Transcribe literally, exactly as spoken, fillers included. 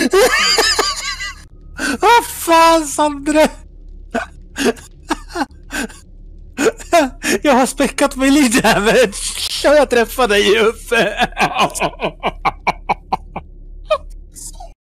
Vad fan, Sandre? Jag har späckat med lite damage. Jag träffade dig uppe.